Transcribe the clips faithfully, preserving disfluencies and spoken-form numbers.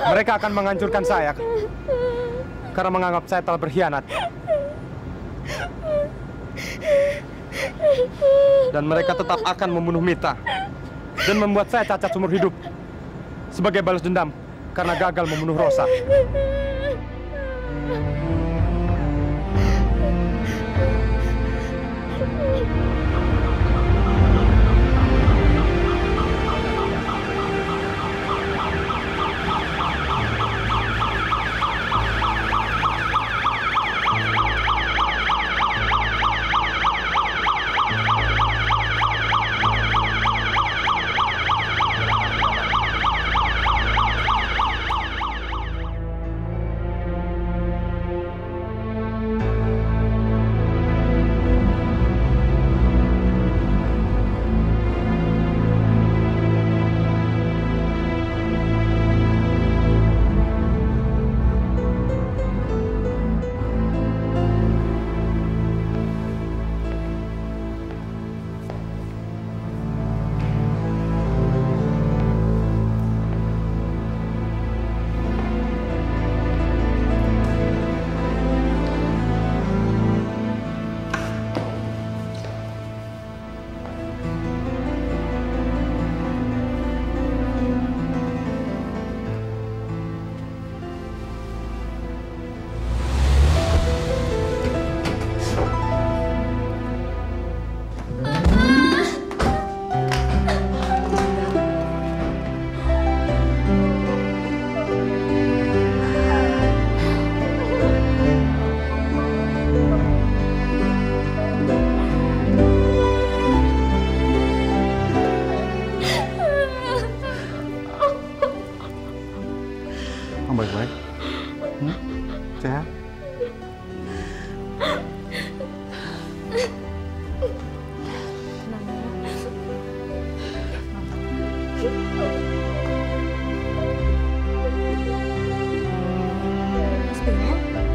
Mereka akan menghancurkan saya karena menganggap saya telah berkhianat. Dan mereka tetap akan membunuh Mita dan membuat saya cacat seumur hidup sebagai balas dendam karena gagal membunuh Rosa. Baik-baik, hmm? Sehat? Mas Bimo?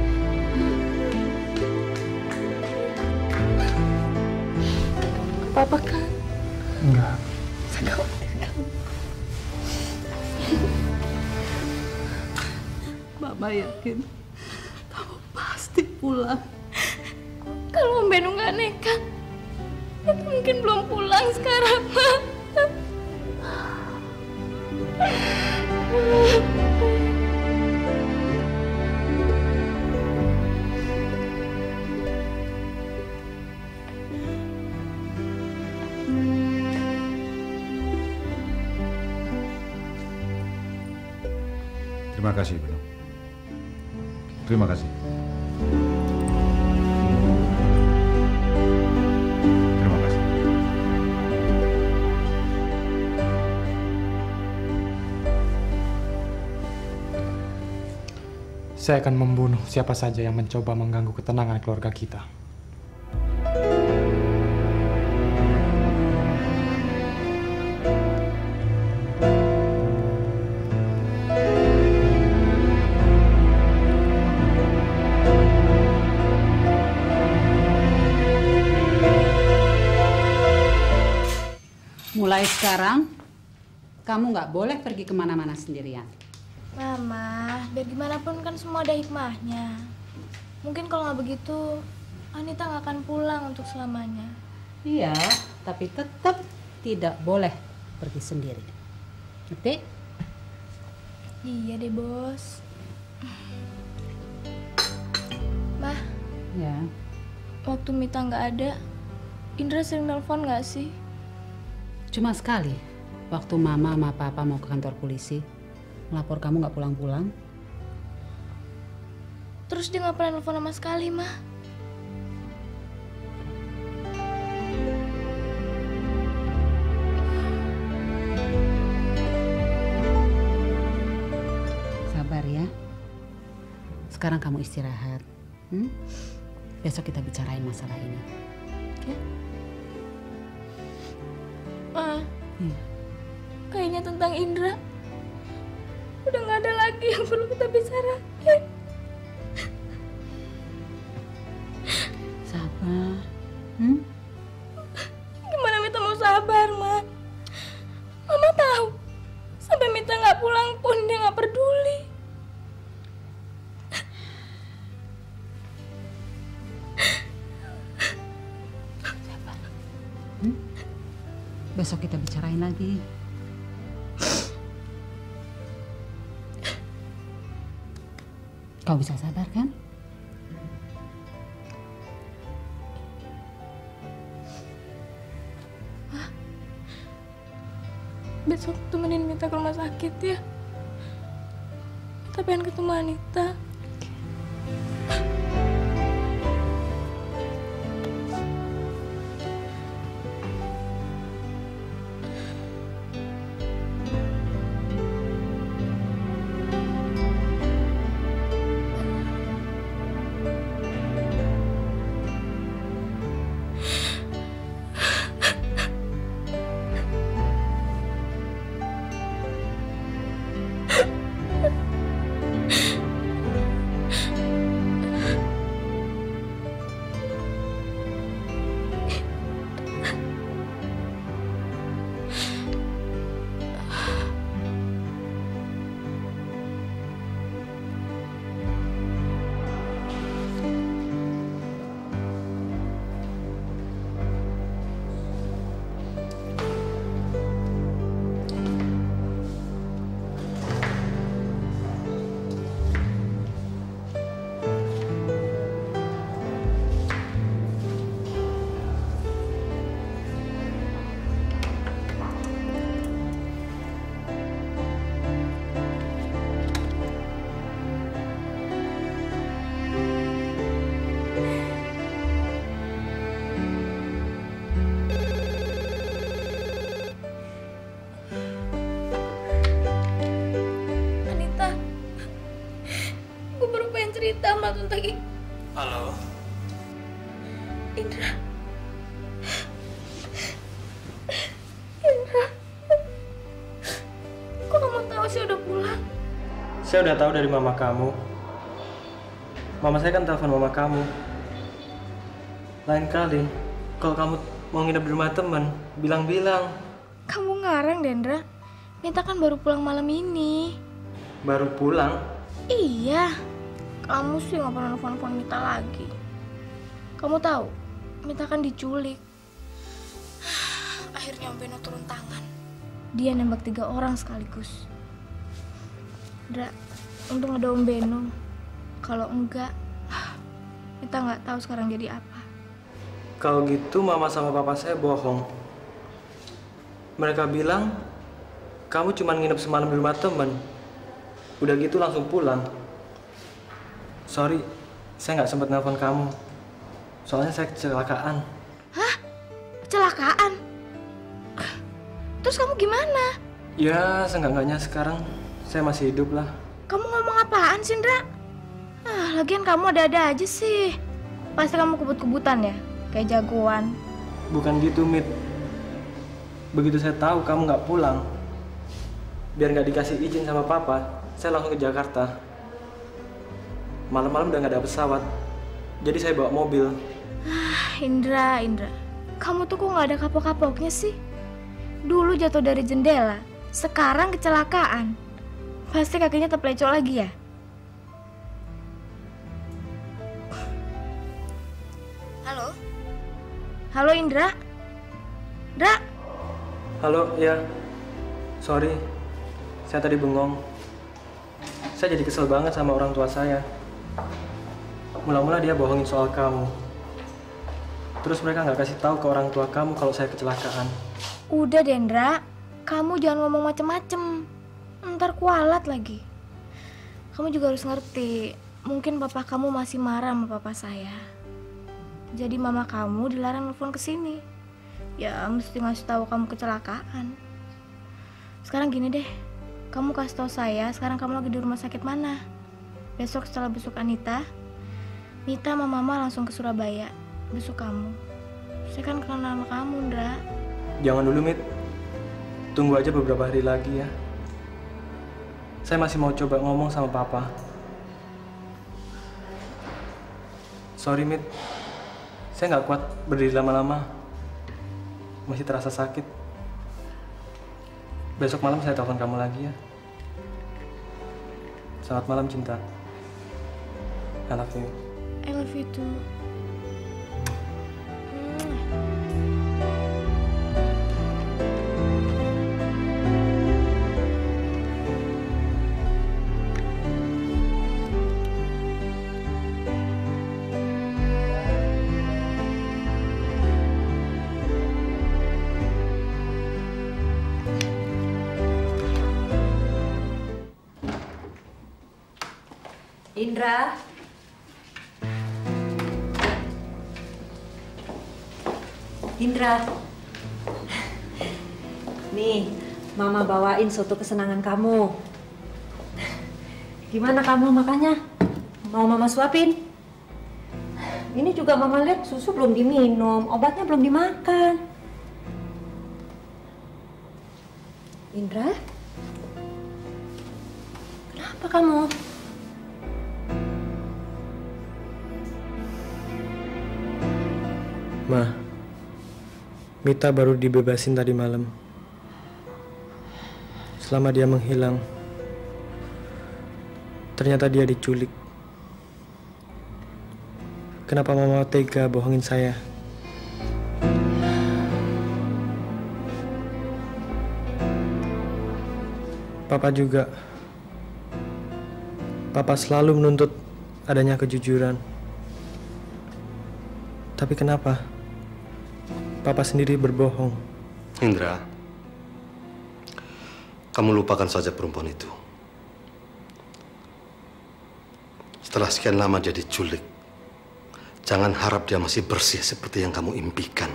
Apa-apa kan? Enggak. Saya khawatir kamu. Mama yakin kamu pasti pulang. Kalau Om Beno nggak nekat, itu mungkin belum pulang sekarang, Ma. Terima kasih, Beno. Terima kasih. Terima kasih. Saya akan membunuh siapa saja yang mencoba mengganggu ketenangan keluarga kita. Mulai sekarang, kamu nggak boleh pergi kemana-mana sendirian. Mama, biar gimana pun kan semua ada hikmahnya. Mungkin kalau nggak begitu, Anita nggak akan pulang untuk selamanya. Iya, tapi tetap tidak boleh pergi sendiri. Ngerti? Iya deh, Bos. Mah, Ya. waktu Mita nggak ada, Indra sering nelpon nggak sih? Cuma sekali, waktu mama sama papa mau ke kantor polisi, melapor kamu nggak pulang-pulang. Terus dia nggak pernah nelfon sama sekali, Mah. Sabar ya. Sekarang kamu istirahat. Hmm? Besok kita bicarain masalah ini. Oke? Ma, Hmm. kayaknya tentang Indra udah nggak ada lagi yang perlu kita bicarain. Sabar. Hmm? Gimana Mita mau sabar, Ma? Mama tahu, sampai Mita nggak pulang pun dia nggak peduli. Besok kita bicarain lagi. Kau bisa sabar kan? Besok temenin Mita ke rumah sakit ya. Kita pengen ketemu Anita. Cerita sama Tante Ki. Halo. Indra. Indra. Kok kamu tahu sih udah pulang? Saya udah tahu dari mama kamu. Mama saya kan telepon mama kamu. Lain kali, kalau kamu mau nginep di rumah teman, bilang-bilang. Kamu ngarang, Dendra. Mita kan baru pulang malam ini. Baru pulang? Iya. Kamu sih nggak pernah nelfon-nelfon Mita lagi. Kamu tahu, Mita kan diculik. Akhirnya Om Beno turun tangan. Dia nembak tiga orang sekaligus. Dra, untung ada Om Beno. Kalau enggak, Mita nggak tahu sekarang jadi apa. Kalau gitu mama sama papa saya bohong. Mereka bilang, kamu cuma nginep semalam di rumah teman. Udah gitu langsung pulang. Sorry, saya nggak sempat nelpon kamu. Soalnya saya kecelakaan. Hah? Kecelakaan? Terus kamu gimana? Ya, seenggak-enggaknya sekarang saya masih hidup lah. Kamu ngomong apaan sih, Ndra? Ah, lagian kamu ada-ada aja sih. Pasti kamu kebut-kebutan ya? Kayak jagoan. Bukan gitu, Mit. Begitu saya tahu kamu nggak pulang, biar nggak dikasih izin sama papa, saya langsung ke Jakarta. Malam-malam udah nggak ada pesawat, jadi saya bawa mobil. Ah, Indra, Indra. Kamu tuh kok nggak ada kapok-kapoknya sih? Dulu jatuh dari jendela, sekarang kecelakaan. Pasti kakinya terpelecok lagi ya? Halo? Halo, Indra? Indra? Halo, ya. Sorry, saya tadi bengong. Saya jadi kesel banget sama orang tua saya. Mula-mula dia bohongin soal kamu. Terus mereka nggak kasih tahu ke orang tua kamu kalau saya kecelakaan. Udah, Dendra. Kamu jangan ngomong macem-macem. Ntar kualat lagi. Kamu juga harus ngerti. Mungkin papa kamu masih marah sama papa saya. Jadi mama kamu dilarang nelfon ke sini. Ya mesti ngasih tahu kamu kecelakaan. Sekarang gini deh. Kamu kasih tahu saya sekarang kamu lagi di rumah sakit mana. Besok setelah besok Anita, Mita sama Mama langsung ke Surabaya besok kamu. Saya kan kenal nama kamu, Ndra. Jangan dulu, Mit. Tunggu aja beberapa hari lagi ya. Saya masih mau coba ngomong sama papa. Sorry, Mit. Saya nggak kuat berdiri lama-lama. Masih terasa sakit. Besok malam saya telepon kamu lagi ya. Selamat malam, cinta. I love you. I love you too. Hmm. Indra. Indra. Nih, Mama bawain soto kesenangan kamu. Gimana kamu makannya? Mau Mama suapin? Ini juga Mama lihat susu belum diminum, obatnya belum dimakan. Indra? Kenapa kamu? Ma, Mita baru dibebasin tadi malam. Selama dia menghilang, ternyata dia diculik. Kenapa Mama tega bohongin saya? Papa juga. Papa selalu menuntut adanya kejujuran. Tapi kenapa Papa sendiri berbohong? Indra, kamu lupakan saja perempuan itu. Setelah sekian lama dia diculik, jangan harap dia masih bersih seperti yang kamu impikan.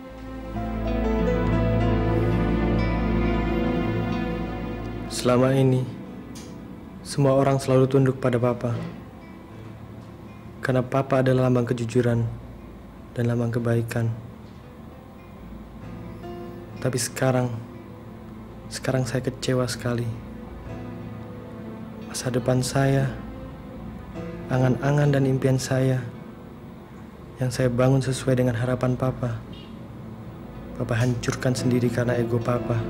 Selama ini, semua orang selalu tunduk pada Papa. Karena Papa adalah lambang kejujuran dan lambang kebaikan. Tapi sekarang, sekarang saya kecewa sekali. Masa depan saya, angan-angan dan impian saya, yang saya bangun sesuai dengan harapan Papa, Papa hancurkan sendiri karena ego Papa.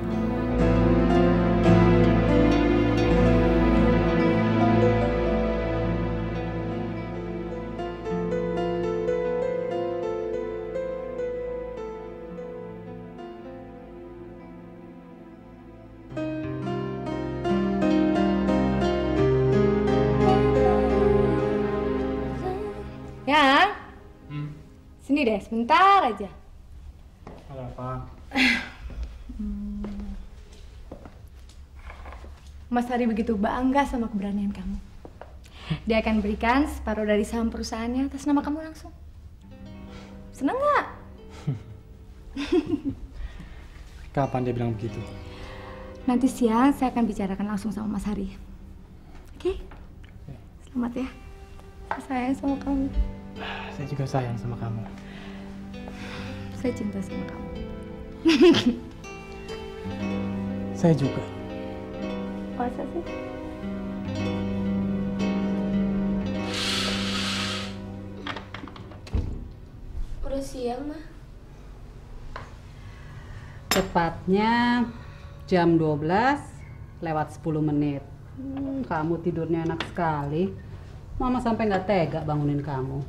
Ya, hmm. Sini deh, sebentar aja. Ada apa? hmm. Mas Hari begitu bangga sama keberanian kamu. Dia akan berikan separuh dari saham perusahaannya atas nama kamu langsung. Seneng nggak? Kapan dia bilang begitu? Nanti siang saya akan bicarakan langsung sama Mas Hari. Oke? Okay? Selamat ya. Saya sayang sama kamu. Saya juga sayang sama kamu. Saya cinta sama kamu. Saya juga. Masa sih? Udah siang, Ma. Tepatnya jam dua belas lewat sepuluh menit. Hmm, kamu tidurnya enak sekali. Mama sampai nggak tega bangunin kamu.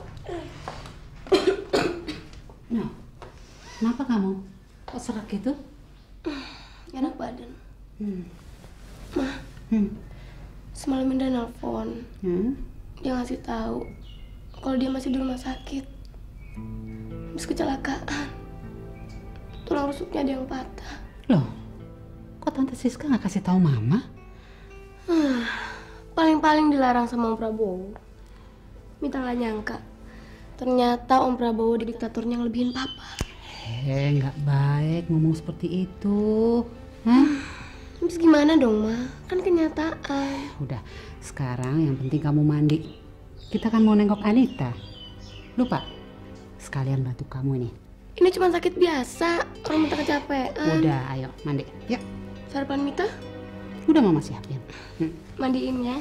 Nah, kenapa kamu? Kok serak gitu? Enak badan. Hmm. Ma, hmm. semalam Indah nelfon. Hmm? Dia ngasih tahu kalau dia masih di rumah sakit. Habis kecelakaan. Tulang rusuknya ada yang patah. Loh, kok Tante Siska nggak kasih tahu Mama? Paling-paling dilarang sama Om Prabowo. Mita nggak nyangka. Ternyata Om Prabowo diktatornya ngelebihin Papa. Eh, nggak baik ngomong seperti itu. Hah? Terus gimana dong, Ma? Kan kenyataan. Udah, sekarang yang penting kamu mandi. Kita kan mau nengok Anita. Lupa? Sekalian bantu kamu nih. Ini cuma sakit biasa. Orang Mita kecapean. Udah, ayo mandi. Yuk. Sarapan Mita? Udah Mama siapin. Hmm. Mandiin ya.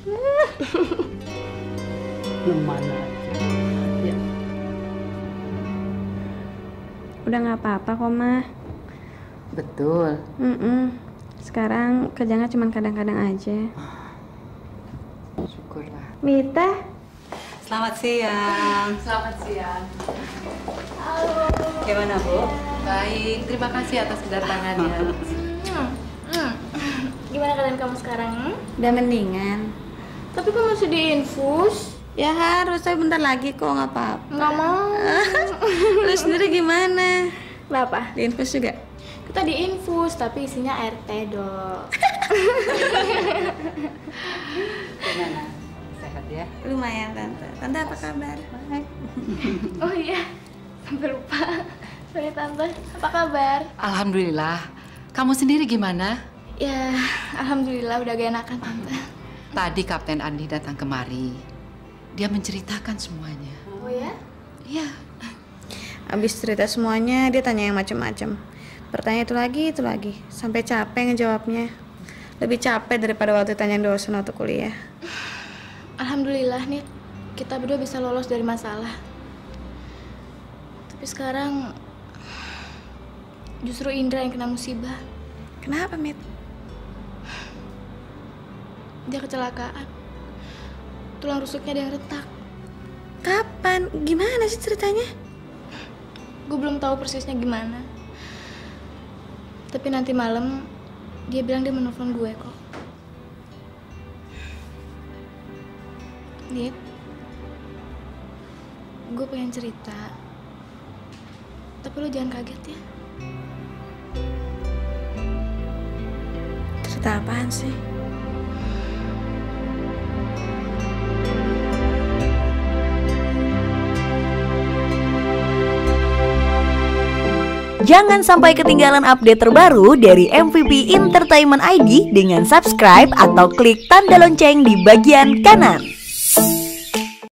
Gimana? Ya. Udah nggak apa-apa kok, Ma. Betul. Mm-mm. Sekarang kerjanya cuma kadang-kadang aja. Syukurlah. Mita. Selamat siang. Selamat siang. Halo. Gimana, Bu? Baik, terima kasih atas kedatangannya. Hmm. Hmm. Gimana keadaan kamu sekarang? Hmm? Udah mendingan. Tapi kok masih diinfus? Ya harus, saya bentar lagi kok, nggak apa-apa. Nggak mau. Lu sendiri gimana? Kenapa? Diinfus juga? Kita diinfus, tapi isinya air teh, Dok. Gimana? sehat ya. Lumayan Tante. Tante apa kabar? Baik. Oh iya, sampai lupa. Sorry Tante, apa kabar? Alhamdulillah. Kamu sendiri gimana? Ya, alhamdulillah udah gak enakan Tante. Tadi Kapten Andi datang kemari. Dia menceritakan semuanya. Oh ya? Iya. Abis cerita semuanya, dia tanya yang macem-macem. Pertanyaan itu lagi, itu lagi. Sampai capek ngejawabnya. Lebih capek daripada waktu tanya dosen waktu kuliah. Alhamdulillah nih, kita berdua bisa lolos dari masalah. Tapi sekarang justru Indra yang kena musibah. Kenapa, Mit? Dia kecelakaan. Tulang rusuknya ada yang retak. Kapan? Gimana sih ceritanya? Gue belum tahu persisnya gimana. Tapi nanti malam dia bilang dia menelpon gue kok. Nit, gue pengen cerita. Tapi lo jangan kaget ya. Cerita apaan sih? Jangan sampai ketinggalan update terbaru dari M V P Entertainment I D dengan subscribe atau klik tanda lonceng di bagian kanan.